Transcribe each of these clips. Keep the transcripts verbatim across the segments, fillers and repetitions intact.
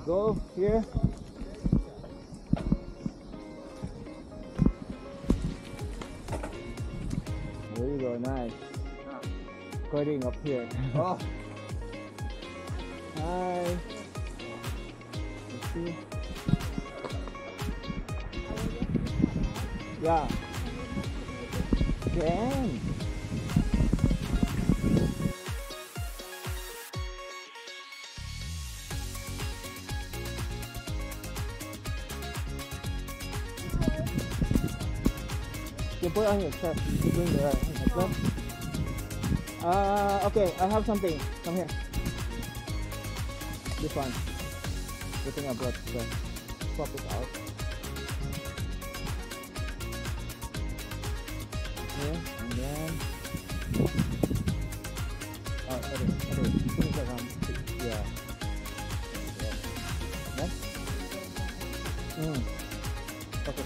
go here. There you go, nice. Cutting up here. Oh. Hi. Let's see. Yeah. Can. You put on your chest. You're doing the right. Okay. Uh, okay, I have something. Come here. This one. The thing I brought. So swap it out. Here and then. Oh, okay, okay. Finish around. Yeah. Next. Hmm. Okay.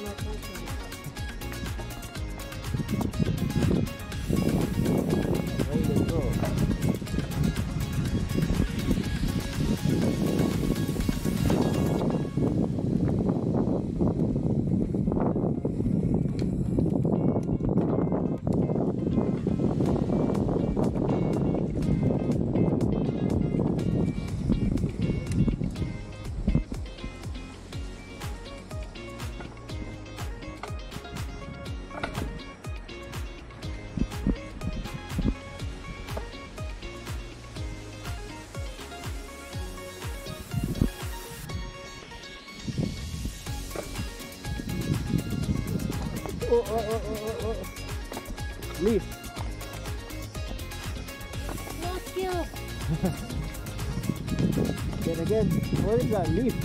Oh, oh, oh, oh, oh, oh. Leaf. No skill. Then again, what is that leaf?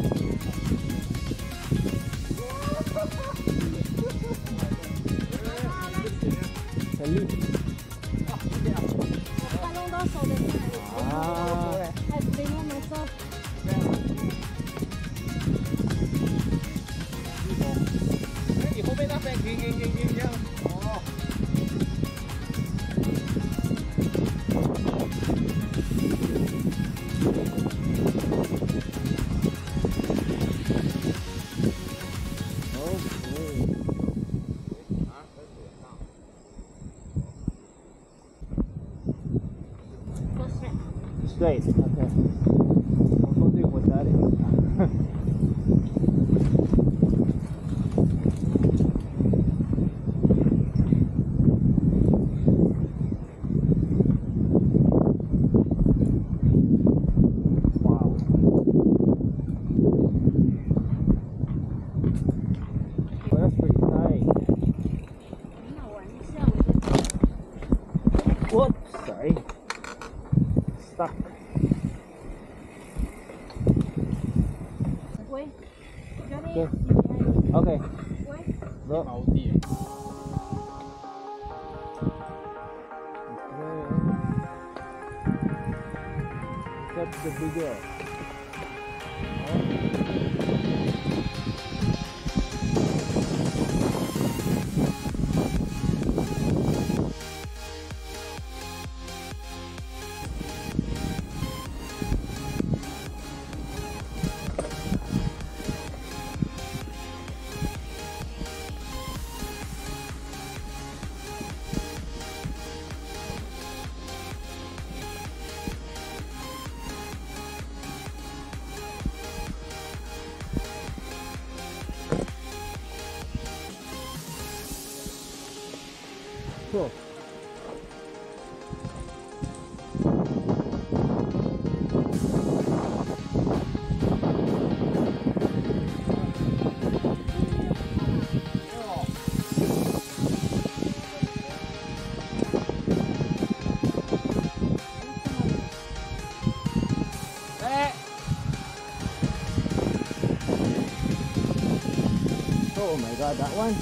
It's a leaf. Ah. I've been on myself. Straight, okay. I was wondering what that is. Wow. Well, that's pretty tight. Whoops, sorry. Stuck. Okay. Okay. Go. That's the bigger. Cool. Oh my god, that one.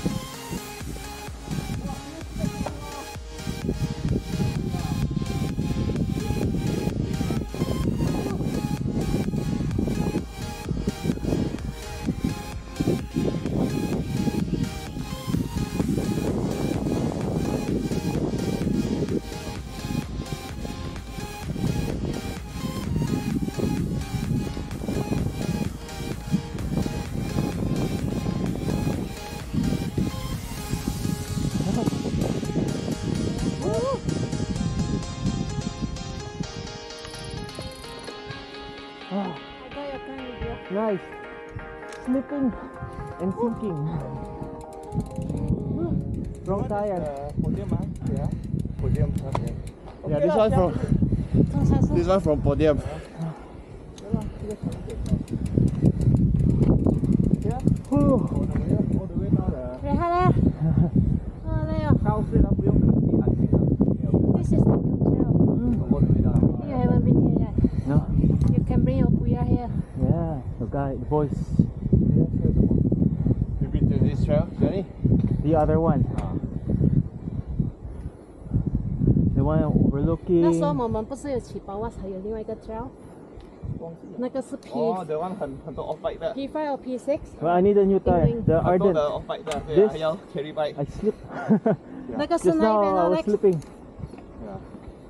Ah, I got your pen with you. nice. Slipping and sinking. Wrong tire. Podium, huh? Yeah. Podium, okay. Yeah, this one from 中山是 this one from podium. Yeah. Whew. All the way, all the way down there. 厉害了，哦累哦。 高虽然不用看地安全了， This is the new trail. all the way down. You haven't been here yet. No. You can bring your puya here. Yeah, the guy, the boys, You been to this trail, Johnny? the other one, the one overlooking. 那时候我们不是有起包啊，还有另外一个 trail，那个是 P 哦，the one 很很多 off bike 的， P five 或 P six， Well, I need a new tire. The 很多 Arden. 的 off bike 的，对啊， This- 还要 carry bike。 I slipped. 那个是 Just 那 now 边 I 的 was Lex。 slipping, Yeah.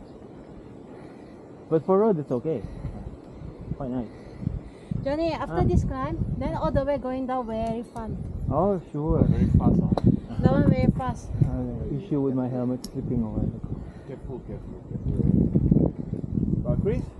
but for road it's okay. Quite nice. Johnny, after Ah. this climb, then all the way going down very fun. Oh sure. Very fast, oh. That one very fast. Uh, issue with my helmet slipping over. Careful, careful, careful. But Chris,